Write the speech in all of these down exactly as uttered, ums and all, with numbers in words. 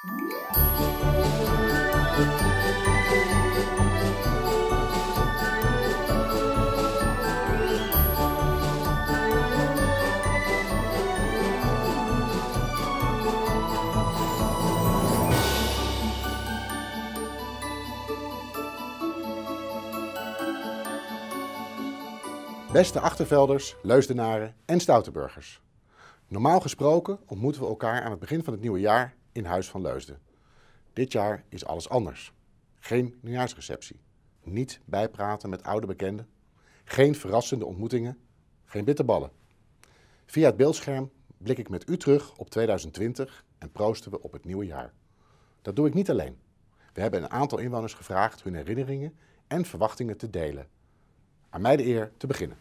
Beste Achtervelders, Leusdenaren en Stoutenburgers. Normaal gesproken ontmoeten we elkaar aan het begin van het nieuwe jaar in Huis van Leusden. Dit jaar is alles anders. Geen nieuwjaarsreceptie, niet bijpraten met oude bekenden, geen verrassende ontmoetingen, geen bitterballen. Via het beeldscherm blik ik met u terug op tweeduizend twintig en proosten we op het nieuwe jaar. Dat doe ik niet alleen. We hebben een aantal inwoners gevraagd hun herinneringen en verwachtingen te delen. Aan mij de eer te beginnen.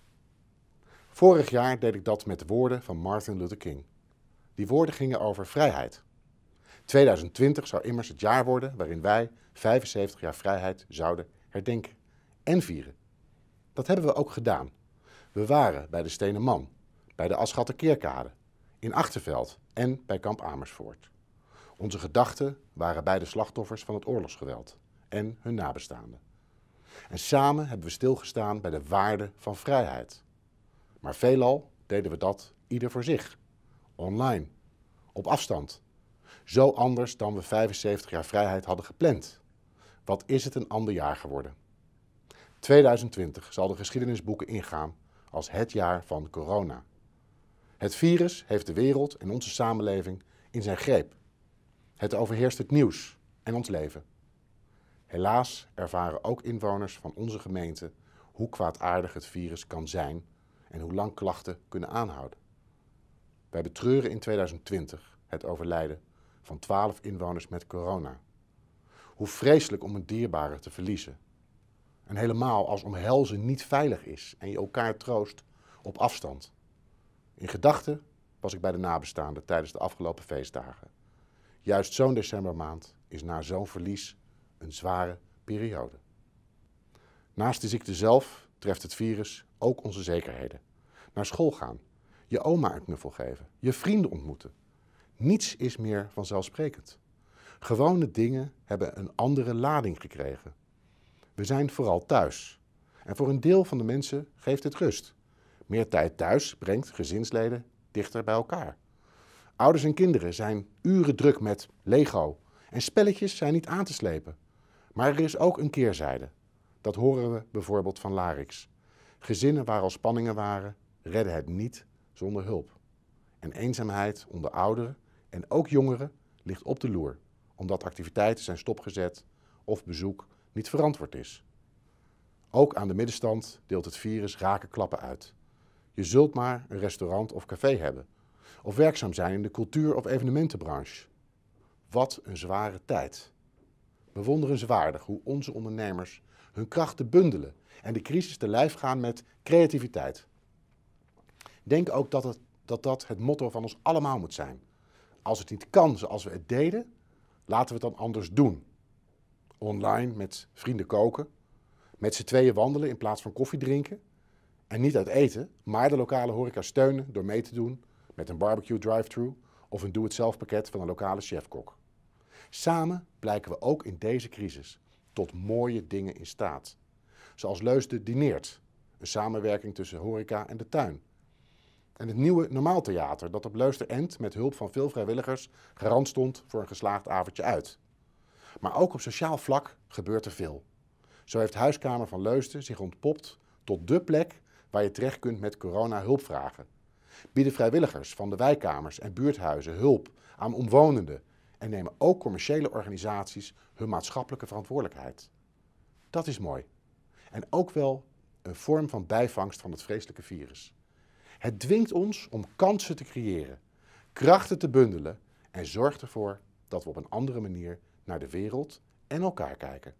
Vorig jaar deed ik dat met de woorden van Martin Luther King. Die woorden gingen over vrijheid. tweeduizend twintig zou immers het jaar worden waarin wij vijfenzeventig jaar vrijheid zouden herdenken en vieren. Dat hebben we ook gedaan. We waren bij de Stenen Man, bij de Asschatterkeerkade, in Achterveld en bij kamp Amersfoort. Onze gedachten waren bij de slachtoffers van het oorlogsgeweld en hun nabestaanden. En samen hebben we stilgestaan bij de waarde van vrijheid. Maar veelal deden we dat ieder voor zich, online, op afstand. Zo anders dan we vijfenzeventig jaar vrijheid hadden gepland. Wat is het een ander jaar geworden? tweeduizend twintig zal de geschiedenisboeken ingaan als het jaar van corona. Het virus heeft de wereld en onze samenleving in zijn greep. Het overheerst het nieuws en ons leven. Helaas ervaren ook inwoners van onze gemeente hoe kwaadaardig het virus kan zijn en hoe lang klachten kunnen aanhouden. Wij betreuren in tweeduizend twintig het overlijden van twaalf inwoners met corona. Hoe vreselijk om een dierbare te verliezen. En helemaal als omhelzen niet veilig is en je elkaar troost op afstand. In gedachten was ik bij de nabestaanden tijdens de afgelopen feestdagen. Juist zo'n decembermaand is na zo'n verlies een zware periode. Naast de ziekte zelf treft het virus ook onze zekerheden. Naar school gaan, je oma een knuffel geven, je vrienden ontmoeten. Niets is meer vanzelfsprekend. Gewone dingen hebben een andere lading gekregen. We zijn vooral thuis. En voor een deel van de mensen geeft het rust. Meer tijd thuis brengt gezinsleden dichter bij elkaar. Ouders en kinderen zijn uren druk met Lego en spelletjes zijn niet aan te slepen. Maar er is ook een keerzijde. Dat horen we bijvoorbeeld van Larix. Gezinnen waar al spanningen waren, redden het niet zonder hulp. En eenzaamheid onder ouderen en ook jongeren ligt op de loer, omdat activiteiten zijn stopgezet of bezoek niet verantwoord is. Ook aan de middenstand deelt het virus rake klappen uit. Je zult maar een restaurant of café hebben, of werkzaam zijn in de cultuur- of evenementenbranche. Wat een zware tijd. Bewonderenswaardig hoe onze ondernemers hun krachten bundelen en de crisis te lijf gaan met creativiteit. Denk ook dat, het, dat dat het motto van ons allemaal moet zijn. Als het niet kan zoals we het deden, laten we het dan anders doen. Online met vrienden koken, met z'n tweeën wandelen in plaats van koffie drinken. En niet uit eten, maar de lokale horeca steunen door mee te doen met een barbecue drive-thru of een doe-het-zelf pakket van een lokale chefkok. Samen blijken we ook in deze crisis tot mooie dingen in staat. Zoals Leusden dineert, een samenwerking tussen horeca en de tuin. En het nieuwe Normaaltheater dat op Leusden-End met hulp van veel vrijwilligers garant stond voor een geslaagd avondje uit. Maar ook op sociaal vlak gebeurt er veel. Zo heeft Huiskamer van Leusden zich ontpopt tot dé plek waar je terecht kunt met corona-hulpvragen. Bieden vrijwilligers van de wijkkamers en buurthuizen hulp aan omwonenden en nemen ook commerciële organisaties hun maatschappelijke verantwoordelijkheid. Dat is mooi. En ook wel een vorm van bijvangst van het vreselijke virus. Het dwingt ons om kansen te creëren, krachten te bundelen en zorgt ervoor dat we op een andere manier naar de wereld en elkaar kijken.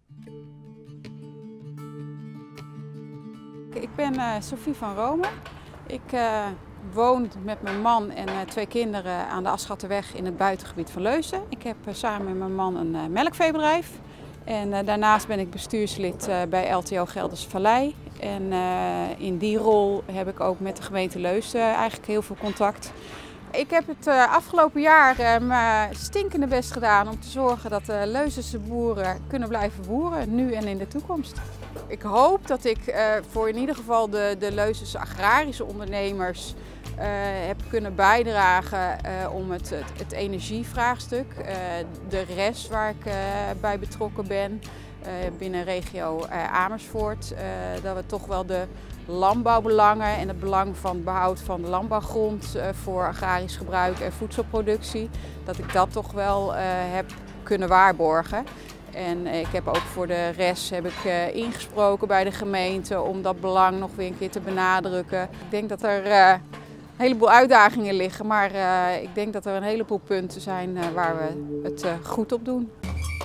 Ik ben uh, Sophie van Rome. Ik uh, woon met mijn man en uh, twee kinderen aan de Asschatterweg in het buitengebied van Leusden. Ik heb uh, samen met mijn man een uh, melkveebedrijf. En uh, daarnaast ben ik bestuurslid uh, bij L T O Gelderse Vallei. En uh, in die rol heb ik ook met de gemeente Leusden eigenlijk heel veel contact. Ik heb het uh, afgelopen jaar uh, mijn stinkende best gedaan om te zorgen dat de Leusdense boeren kunnen blijven boeren, nu en in de toekomst. Ik hoop dat ik uh, voor in ieder geval de, de Leusdense agrarische ondernemers uh, heb kunnen bijdragen uh, om het, het, het energievraagstuk, uh, de rest waar ik uh, bij betrokken ben, uh, binnen regio uh, Amersfoort, uh, dat we toch wel de landbouwbelangen en het belang van het behoud van de landbouwgrond uh, voor agrarisch gebruik en voedselproductie, dat ik dat toch wel uh, heb kunnen waarborgen. En ik heb ook voor de rest heb ik uh, ingesproken bij de gemeente om dat belang nog weer een keer te benadrukken. Ik denk dat er uh, een heleboel uitdagingen liggen, maar uh, ik denk dat er een heleboel punten zijn uh, waar we het uh, goed op doen.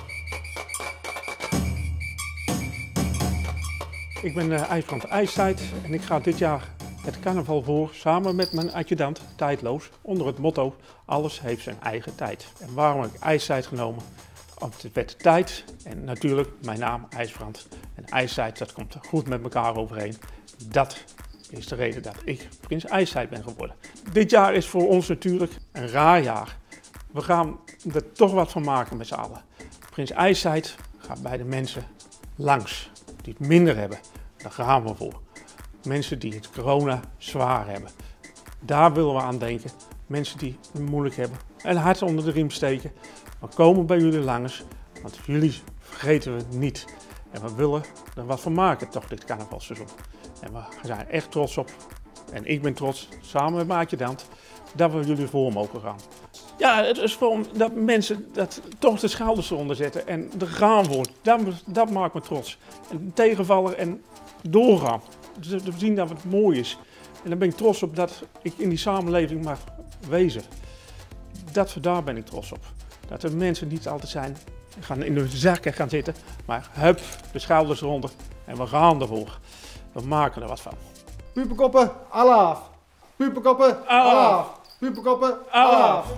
Ik ben uh, IJsbrand IJstijd en ik ga dit jaar het carnaval voor samen met mijn adjudant Tijdloos onder het motto alles heeft zijn eigen tijd. En waarom heb ik IJstijd genomen? Want het werd tijd en natuurlijk mijn naam IJsbrand. En IJstijd, dat komt goed met elkaar overeen. Dat is de reden dat ik Prins IJstijd ben geworden. Dit jaar is voor ons natuurlijk een raar jaar. We gaan er toch wat van maken met z'n allen. Prins IJstijd gaat bij de mensen langs die het minder hebben. Daar gaan we voor. Mensen die het corona zwaar hebben. Daar willen we aan denken. Mensen die het moeilijk hebben en hard onder de riem steken. We komen bij jullie langs, want jullie vergeten we niet. En we willen er wat van maken, toch, dit carnavalseizoen. En we zijn echt trots op, en ik ben trots, samen met mijn adjudant, dat we jullie voor mogen gaan. Ja, het is gewoon dat mensen dat toch de schouders eronder zetten en er gaan voor. Dat, dat maakt me trots. En tegenvallen en doorgaan. Dus we zien dat het mooi is. En dan ben ik trots op dat ik in die samenleving mag wezen. Dat, daar ben ik trots op. Dat er mensen niet altijd zijn, gaan in hun zakken gaan zitten, maar hup, de schouders eronder en we gaan ervoor. We maken er wat van. Puperkoppen, alaaf! Puperkoppen, alaaf! Puperkoppen, alaaf!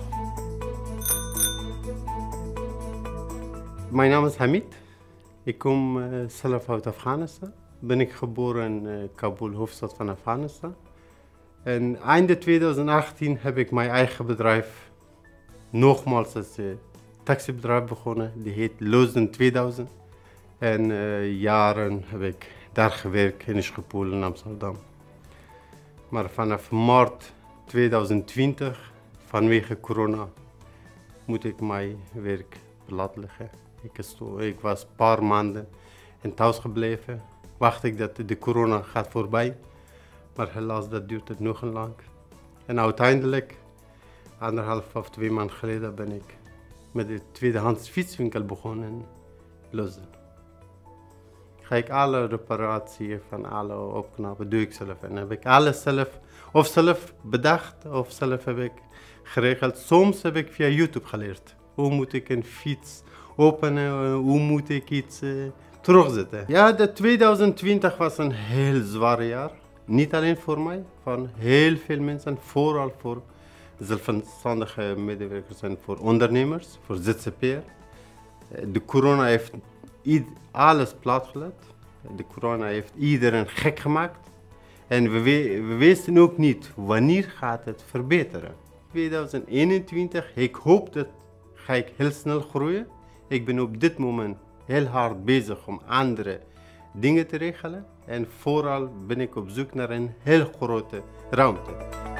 Mijn naam is Hamid. Ik kom uh, zelf uit Afghanistan. Ben ik geboren in uh, Kabul, hoofdstad van Afghanistan. En einde twintig achttien heb ik mijn eigen bedrijf nogmaals als uh, taxibedrijf begonnen. Die heet Leusden tweeduizend. En uh, jaren heb ik daar gewerkt in Schiphol in Amsterdam. Maar vanaf maart twintig twintig, vanwege corona, moet ik mijn werk plat leggen. Ik, stond, ik was een paar maanden in thuis gebleven. Wacht ik dat de corona gaat voorbij. Maar helaas, dat duurt het nog een lang. En uiteindelijk, anderhalf of twee maanden geleden, ben ik met de tweedehands fietswinkel begonnen in Leusden. Ga ik alle reparatie van alle opknappen, doe ik zelf. En heb ik alles zelf, of zelf bedacht, of zelf heb ik geregeld. Soms heb ik via YouTube geleerd. Hoe moet ik een fiets openen, hoe moet ik iets uh, terugzetten. Ja, de twintig twintig was een heel zwaar jaar. Niet alleen voor mij, van heel veel mensen, vooral voor zelfstandige medewerkers en voor ondernemers, voor Z Z P'er. De corona heeft alles platgelegd. De corona heeft iedereen gek gemaakt. En we, we wisten ook niet wanneer gaat het verbeteren. twintig eenentwintig, ik hoop dat ga ik heel snel groeien. Ik ben op dit moment heel hard bezig om andere dingen te regelen. En vooral ben ik op zoek naar een heel grote ruimte.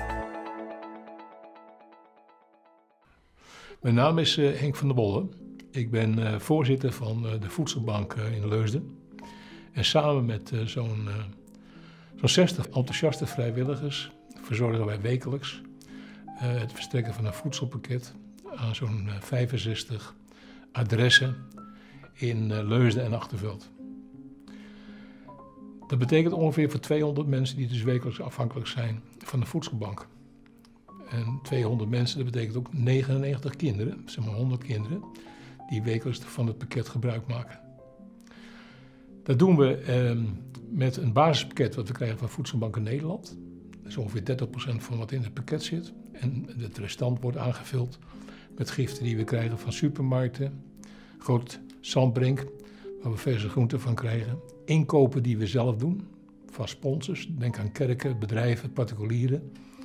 Mijn naam is uh, Henk van der Bolle. Ik ben uh, voorzitter van uh, de Voedselbank uh, in Leusden. En samen met uh, zo'n uh, zo'n zestig enthousiaste vrijwilligers verzorgen wij wekelijks uh, het verstrekken van een voedselpakket aan zo'n uh, vijfenzestig adressen in uh, Leusden en Achterveld. Dat betekent ongeveer voor tweehonderd mensen die dus wekelijks afhankelijk zijn van de voedselbank. En tweehonderd mensen, dat betekent ook negenennegentig kinderen, zeg maar honderd kinderen, die wekelijks van het pakket gebruik maken. Dat doen we eh, met een basispakket wat we krijgen van Voedselbanken Nederland. Dat is ongeveer dertig procent van wat in het pakket zit. En het restant wordt aangevuld met giften die we krijgen van supermarkten, Groot Zandbrink, waar we verse groenten van krijgen. Inkopen die we zelf doen, van sponsors, denk aan kerken, bedrijven, particulieren.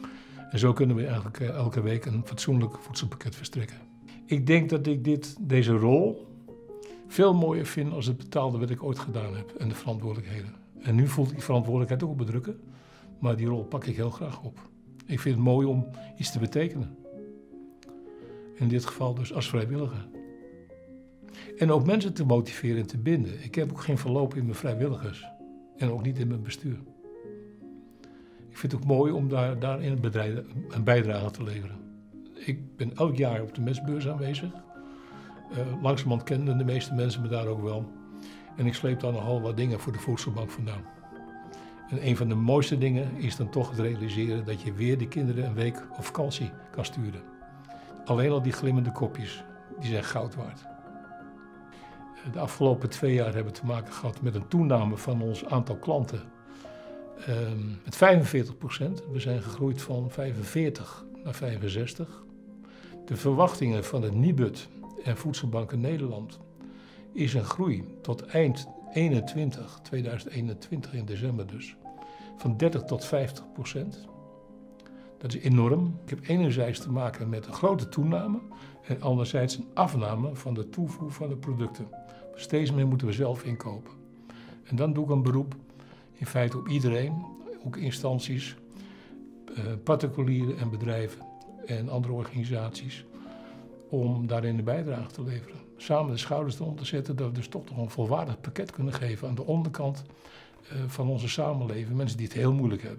En zo kunnen we eigenlijk uh, elke week een fatsoenlijk voedselpakket verstrekken. Ik denk dat ik dit, deze rol veel mooier vind als het betaalde wat ik ooit gedaan heb en de verantwoordelijkheden. En nu voelt die verantwoordelijkheid ook op bedrukken, maar die rol pak ik heel graag op. Ik vind het mooi om iets te betekenen. In dit geval dus als vrijwilliger. En ook mensen te motiveren en te binden. Ik heb ook geen verloop in mijn vrijwilligers. En ook niet in mijn bestuur. Ik vind het ook mooi om daar, daar in het bedrijf een bijdrage te leveren. Ik ben elk jaar op de mestbeurs aanwezig. Uh, langzamerhand kenden de meeste mensen me daar ook wel. En ik sleep daar nogal wat dingen voor de voedselbank vandaan. En een van de mooiste dingen is dan toch het realiseren dat je weer de kinderen een week op vakantie kan sturen. Alleen al die glimmende kopjes, die zijn goud waard. De afgelopen twee jaar hebben we te maken gehad met een toename van ons aantal klanten um, met vijfenveertig procent. We zijn gegroeid van vijfenveertig naar vijfenzestig. De verwachtingen van het Nibud en Voedselbanken Nederland is een groei tot eind eenentwintig, tweeduizend eenentwintig in december dus, van dertig tot vijftig procent. Dat is enorm. Ik heb enerzijds te maken met een grote toename en anderzijds een afname van de toevoer van de producten. Steeds meer moeten we zelf inkopen. En dan doe ik een beroep in feite op iedereen, ook instanties, eh, particulieren en bedrijven en andere organisaties, om daarin een bijdrage te leveren. Samen de schouders eronder te zetten dat we dus toch nog een volwaardig pakket kunnen geven aan de onderkant uh, van onze samenleving. Mensen die het heel moeilijk hebben.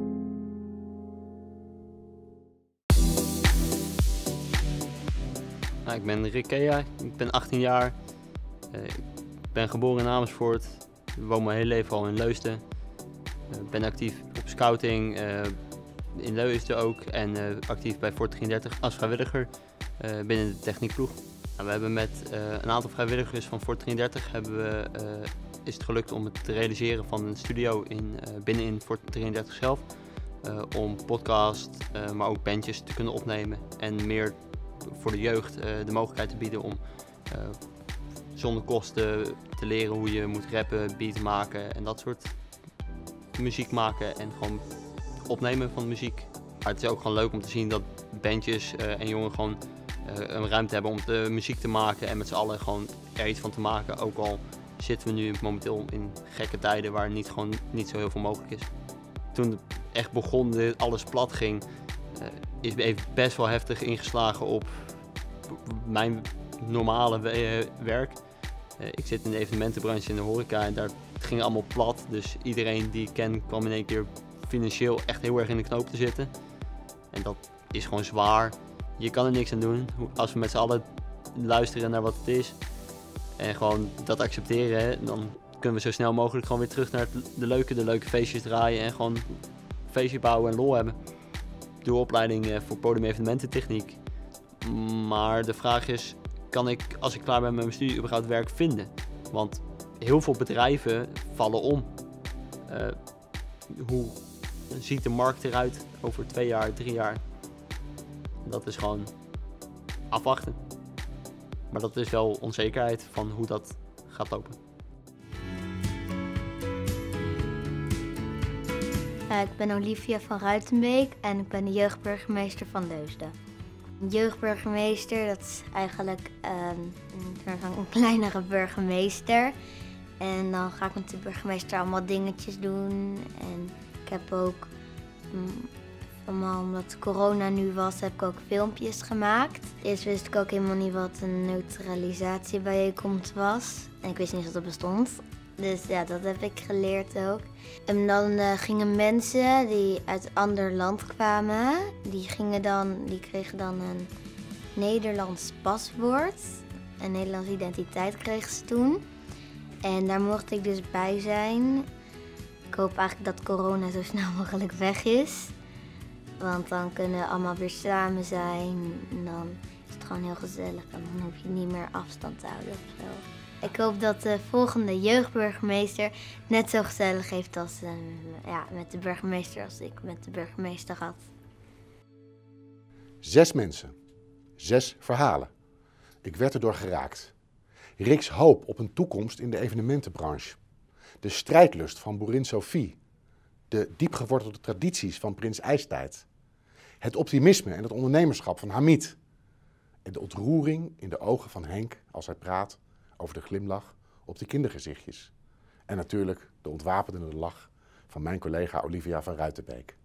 Nou, ik ben Rick Kea, ik ben achttien jaar. Uh, ik ben geboren in Amersfoort. Ik woon mijn hele leven al in Leusden. Ik uh, ben actief op scouting, uh, in Leusden ook. En uh, actief bij Fort drieëndertig als vrijwilliger uh, binnen de techniekploeg. Nou, we hebben met uh, een aantal vrijwilligers van Fort drieëndertig hebben we, uh, is het gelukt om het te realiseren van een studio in, uh, binnenin Fort drieëndertig zelf. Uh, om podcast, uh, maar ook bandjes te kunnen opnemen en meer voor de jeugd uh, de mogelijkheid te bieden om uh, zonder kosten te leren hoe je moet rappen, beat maken en dat soort muziek maken en gewoon opnemen van muziek. Maar het is ook gewoon leuk om te zien dat bandjes uh, en jongeren gewoon uh, een ruimte hebben om de muziek te maken en met z'n allen gewoon er iets van te maken. Ook al zitten we nu momenteel in gekke tijden waar niet, gewoon niet zo heel veel mogelijk is. Toen het echt begon, dit alles plat ging, uh, is even best wel heftig ingeslagen op mijn normale we- werk. Uh, ik zit in de evenementenbranche in de horeca en daar ging allemaal plat. Dus iedereen die ik ken kwam in één keer financieel echt heel erg in de knoop te zitten. En dat is gewoon zwaar. Je kan er niks aan doen. Als we met z'n allen luisteren naar wat het is en gewoon dat accepteren, hè, dan kunnen we zo snel mogelijk gewoon weer terug naar de leuke, de leuke feestjes draaien en gewoon een feestje bouwen en lol hebben. Ik doe opleiding voor podium evenemententechniek. Maar de vraag is, kan ik als ik klaar ben met mijn studie überhaupt werk vinden? Want heel veel bedrijven vallen om. Uh, hoe ziet de markt eruit over twee jaar, drie jaar? Dat is gewoon afwachten. Maar dat is wel onzekerheid van hoe dat gaat lopen. Uh, ik ben Olivia van Ruitenbeek en ik ben de jeugdburgemeester van Leusden. Een jeugdburgemeester, dat is eigenlijk um, een, een kleinere burgemeester. En dan ga ik met de burgemeester allemaal dingetjes doen. En ik heb ook, um, omdat corona nu was, heb ik ook filmpjes gemaakt. Eerst wist ik ook helemaal niet wat een neutralisatiebijeenkomst was. En ik wist niet dat dat bestond. Dus ja, dat heb ik geleerd ook. En dan uh, gingen mensen die uit een ander land kwamen, die, gingen dan, die kregen dan een Nederlands paspoort. Een Nederlandse identiteit kregen ze toen. En daar mocht ik dus bij zijn. Ik hoop eigenlijk dat corona zo snel mogelijk weg is. Want dan kunnen we allemaal weer samen zijn. En dan is het gewoon heel gezellig. En dan hoef je niet meer afstand te houden of zo. Ik hoop dat de volgende jeugdburgemeester net zo gezellig heeft als, uh, ja, met de burgemeester als ik met de burgemeester had. Zes mensen. Zes verhalen. Ik werd erdoor geraakt. Rick's hoop op een toekomst in de evenementenbranche. De strijdlust van boerin Sophie. De diepgewortelde tradities van prins IJstijd. Het optimisme en het ondernemerschap van Hamid. En de ontroering in de ogen van Henk als hij praat over de glimlach op de kindergezichtjes. En natuurlijk de ontwapendende lach van mijn collega Olivia van Ruitenbeek.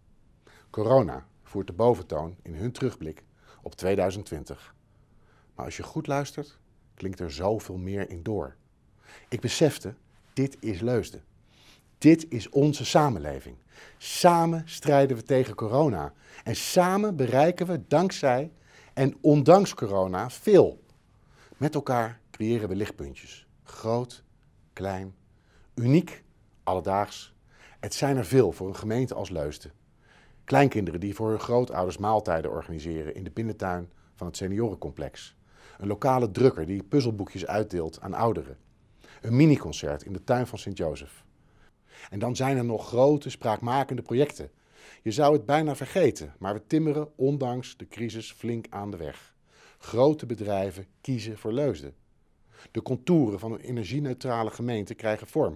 Corona voert de boventoon in hun terugblik op tweeduizend twintig. Maar als je goed luistert, klinkt er zoveel meer in door. Ik besefte, dit is Leusden. Dit is onze samenleving. Samen strijden we tegen corona. En samen bereiken we dankzij en ondanks corona veel. Met elkaar creëren we lichtpuntjes. Groot, klein, uniek, alledaags. Het zijn er veel voor een gemeente als Leusden. Kleinkinderen die voor hun grootouders maaltijden organiseren in de binnentuin van het seniorencomplex. Een lokale drukker die puzzelboekjes uitdeelt aan ouderen. Een miniconcert in de tuin van Sint-Jozef. En dan zijn er nog grote, spraakmakende projecten. Je zou het bijna vergeten, maar we timmeren ondanks de crisis flink aan de weg. Grote bedrijven kiezen voor Leusden. De contouren van een energieneutrale gemeente krijgen vorm.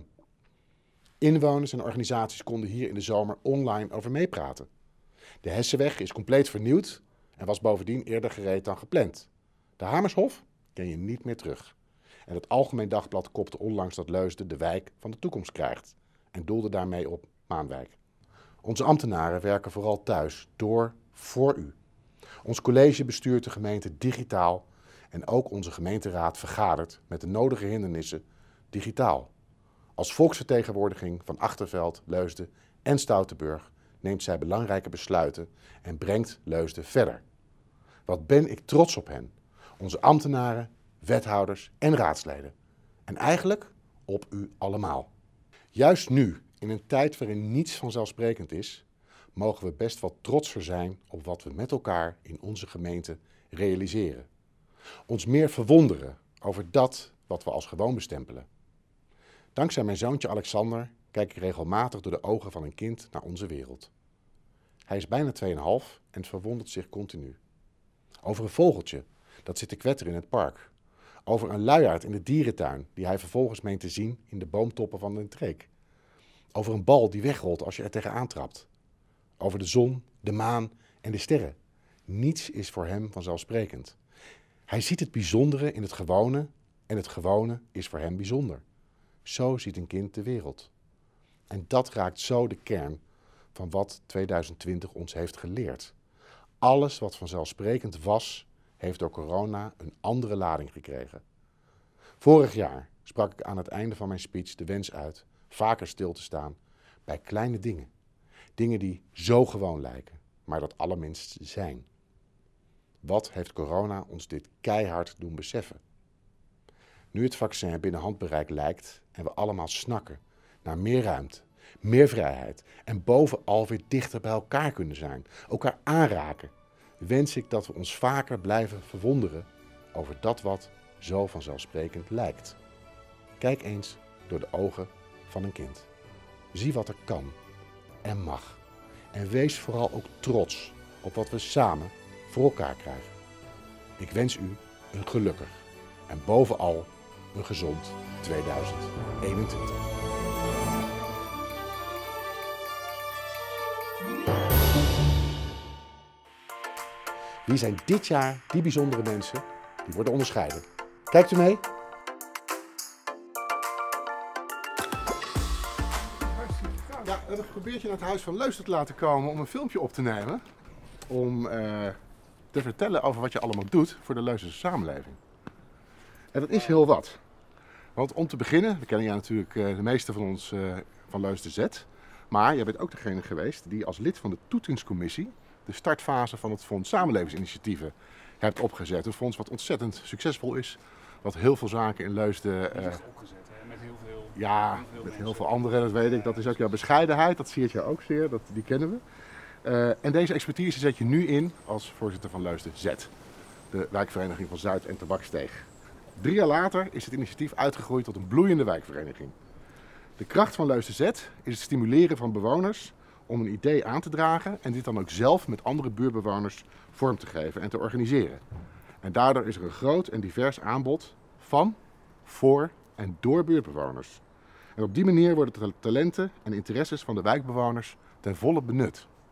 Inwoners en organisaties konden hier in de zomer online over meepraten. De Hessenweg is compleet vernieuwd en was bovendien eerder gereed dan gepland. De Hamershof ken je niet meer terug. En het Algemeen Dagblad kopte onlangs dat Leusden de wijk van de toekomst krijgt. En doelde daarmee op Maanwijk. Onze ambtenaren werken vooral thuis, door, voor u. Ons college bestuurt de gemeente digitaal en ook onze gemeenteraad vergadert met de nodige hindernissen digitaal. Als volksvertegenwoordiging van Achterveld, Leusden en Stoutenburg neemt zij belangrijke besluiten en brengt Leusden verder. Wat ben ik trots op hen, onze ambtenaren, wethouders en raadsleden. En eigenlijk op u allemaal. Juist nu, in een tijd waarin niets vanzelfsprekend is, mogen we best wel trotser zijn op wat we met elkaar in onze gemeente realiseren. Ons meer verwonderen over dat wat we als gewoon bestempelen. Dankzij mijn zoontje Alexander kijk ik regelmatig door de ogen van een kind naar onze wereld. Hij is bijna twee en een half en verwondert zich continu. Over een vogeltje dat zit te kwetteren in het park. Over een luiaard in de dierentuin die hij vervolgens meent te zien in de boomtoppen van de streek. Over een bal die wegrolt als je er tegenaan trapt. Over de zon, de maan en de sterren. Niets is voor hem vanzelfsprekend. Hij ziet het bijzondere in het gewone en het gewone is voor hem bijzonder. Zo ziet een kind de wereld. En dat raakt zo de kern van wat tweeduizend twintig ons heeft geleerd. Alles wat vanzelfsprekend was, heeft door corona een andere lading gekregen. Vorig jaar sprak ik aan het einde van mijn speech de wens uit vaker stil te staan bij kleine dingen. Dingen die zo gewoon lijken, maar dat allerminst zijn. Wat heeft corona ons dit keihard doen beseffen? Nu het vaccin binnen handbereik lijkt en we allemaal snakken naar meer ruimte, meer vrijheid en bovenal weer dichter bij elkaar kunnen zijn, elkaar aanraken, wens ik dat we ons vaker blijven verwonderen over dat wat zo vanzelfsprekend lijkt. Kijk eens door de ogen van een kind. Zie wat er kan en mag. En wees vooral ook trots op wat we samen voor elkaar krijgen. Ik wens u een gelukkig en bovenal een gezond tweeduizend eenentwintig. Wie zijn dit jaar die bijzondere mensen die worden onderscheiden? Kijkt u mee? Ja, we hebben geprobeerd je naar het Huis van Leusden te laten komen om een filmpje op te nemen. Om uh, te vertellen over wat je allemaal doet voor de Leusdense samenleving. En dat is heel wat. Want om te beginnen, we kennen jij natuurlijk uh, de meeste van ons uh, van Leusden Z. Maar jij bent ook degene geweest die als lid van de toetsingscommissie de startfase van het Fonds Samenlevingsinitiatieven hebt opgezet. Een fonds wat ontzettend succesvol is. Wat heel veel zaken in Leusden... Uh, opgezet, hè? Met heel veel... Ja, heel veel met heel mensen. veel anderen, dat weet ik. Dat is ook jouw bescheidenheid, dat zie je ook zeer, dat, die kennen we. Uh, en deze expertise zet je nu in als voorzitter van Leusden Z. De wijkvereniging van Zuid en Tabaksteeg. Drie jaar later is het initiatief uitgegroeid tot een bloeiende wijkvereniging. De kracht van Leusden Z is het stimuleren van bewoners om een idee aan te dragen en dit dan ook zelf met andere buurtbewoners vorm te geven en te organiseren. En daardoor is er een groot en divers aanbod van, voor en door buurtbewoners. En op die manier worden de talenten en interesses van de wijkbewoners ten volle benut.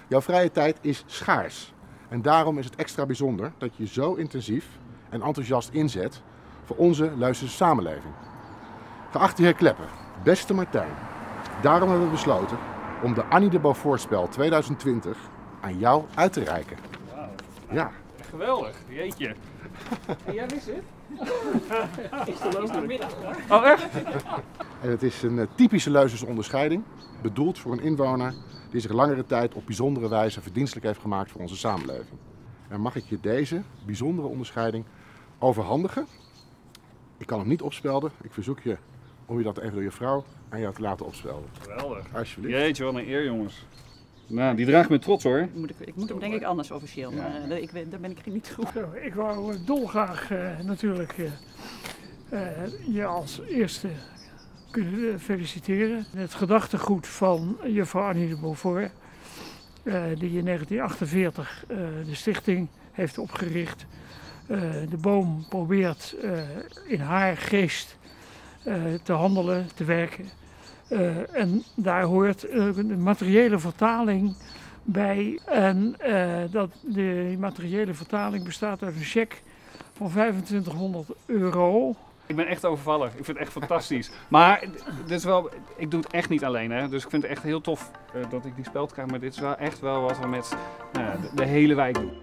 Jouw vrije tijd is schaars. En daarom is het extra bijzonder dat je zo intensief en enthousiast inzet voor onze Leusdense samenleving. Geachte heer Klepper, beste Martijn, daarom hebben we besloten om de Annie de Beaufortspel tweeduizend twintig aan jou uit te reiken. Wauw. Ja. Geweldig, jeetje. En jij wist het? Is de loopmiddag. Oh echt? En het is een typische Leusdense onderscheiding, bedoeld voor een inwoner die zich langere tijd op bijzondere wijze verdienstelijk heeft gemaakt voor onze samenleving. En mag ik je deze bijzondere onderscheiding overhandigen? Ik kan hem niet opspelden. Ik verzoek je om je dat even door je vrouw aan jou te laten opspelden. Geweldig. Alsjeblieft. Jeetje, wat een eer jongens. Nou, die draag ik met trots hoor. Moet ik, ik moet hem denk ik anders officieel, Ja. maar uh, ik, ben- daar ben ik niet goed. Zo, ik wou dolgraag uh, natuurlijk uh, uh, je als eerste kunnen uh, feliciteren. Het gedachtegoed van juffrouw Annie de Beaufort, uh, die in negentien achtenveertig uh, de stichting heeft opgericht. Uh, de boom probeert uh, in haar geest uh, te handelen, te werken. Uh, en daar hoort uh, de materiële vertaling bij. En uh, dat de materiële vertaling bestaat uit een cheque van vijfentwintighonderd euro. Ik ben echt overvallen. Ik vind het echt fantastisch. Maar dit is wel, ik doe het echt niet alleen hè. Dus ik vind het echt heel tof uh, dat ik die speld krijg. Maar dit is wel echt wel wat we met uh, de, de hele wijk doen.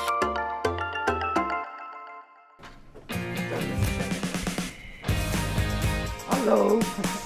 Hallo.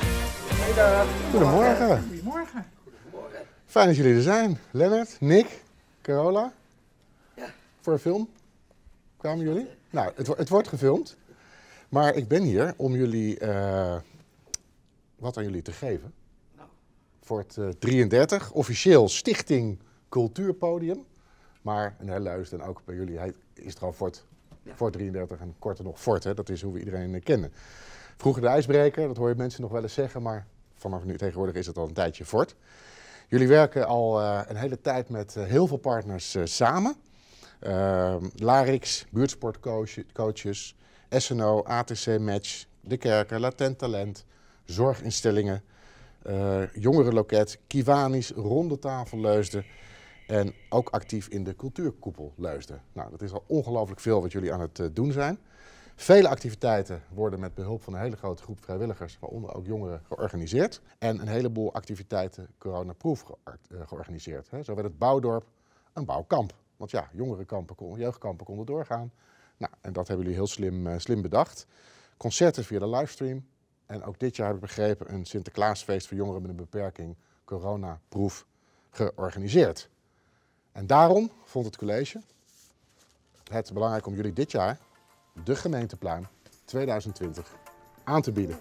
Goedemorgen. Goedemorgen. Fijn dat jullie er zijn. Lennart, Nick, Carola. Ja. Voor een film kwamen jullie. Nou, het, wo- het wordt gefilmd. Maar ik ben hier om jullie uh, wat aan jullie te geven. Nou. Voor het uh, drieëndertig, officieel Stichting Cultuurpodium. Maar een heel Leusden en ook bij jullie heet, is het al Fort, Ja. Fort drieëndertig en korter nog Fort. Hè? Dat is hoe we iedereen uh, kennen. Vroeger de ijsbreker, dat hoor je mensen nog wel eens zeggen, maar vanaf nu tegenwoordig is het al een tijdje Fort. Jullie werken al uh, een hele tijd met uh, heel veel partners uh, samen. Uh, Larix, buurtsportcoaches, S N O, A T C Match, De Kerken, Latent Talent, zorginstellingen, uh, jongerenloket, Kiwanis, Ronde Tafel Leusden en ook actief in de cultuurkoepel Leusden. Nou, dat is al ongelooflijk veel wat jullie aan het uh, doen zijn. Vele activiteiten worden met behulp van een hele grote groep vrijwilligers, waaronder ook jongeren, georganiseerd. En een heleboel activiteiten coronaproof ge uh, georganiseerd. Hè. Zo werd het Bouwdorp een bouwkamp. Want ja, jongerenkampen, kon, jeugdkampen konden doorgaan. Nou, en dat hebben jullie heel slim, uh, slim bedacht. Concerten via de livestream. En ook dit jaar heb ik begrepen een Sinterklaasfeest voor jongeren met een beperking, coronaproof, georganiseerd. En daarom vond het college het belangrijk om jullie dit jaar de gemeentepluim tweeduizend twintig aan te bieden.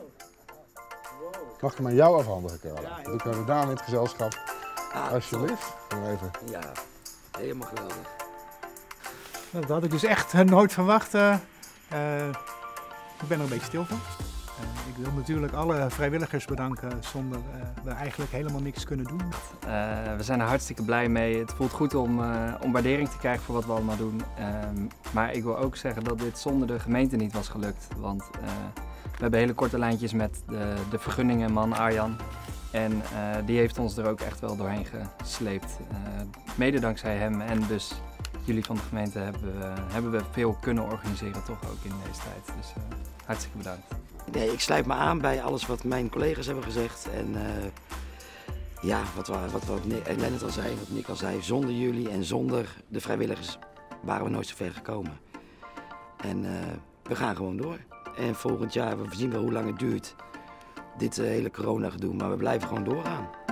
Mag ik hem aan jou afhandigen, Carola? Dat doe ik daar in het gezelschap. Ah, Alsjeblieft. Kom even. Ja, helemaal geweldig. Dat had ik dus echt uh, nooit verwacht. Uh, uh, ik ben er een beetje stil van. Uh, ik wil natuurlijk alle vrijwilligers bedanken zonder uh, we eigenlijk helemaal niks kunnen doen. Uh, we zijn er hartstikke blij mee. Het voelt goed om, uh, om waardering te krijgen voor wat we allemaal doen. Um, maar ik wil ook zeggen dat dit zonder de gemeente niet was gelukt. Want uh, we hebben hele korte lijntjes met de, de vergunningenman Arjan. En uh, die heeft ons er ook echt wel doorheen gesleept. Uh, mede dankzij hem en dus jullie van de gemeente hebben we, hebben we veel kunnen organiseren, toch ook in deze tijd. Dus uh, hartstikke bedankt. Nee, ik sluit me aan bij alles wat mijn collega's hebben gezegd. En uh, ja, wat, wat, wat, wat Lennart al zei, wat Nick al zei, zonder jullie en zonder de vrijwilligers waren we nooit zo ver gekomen. En uh, we gaan gewoon door. En volgend jaar, we zien wel hoe lang het duurt, dit uh, hele corona gedoe, maar we blijven gewoon doorgaan.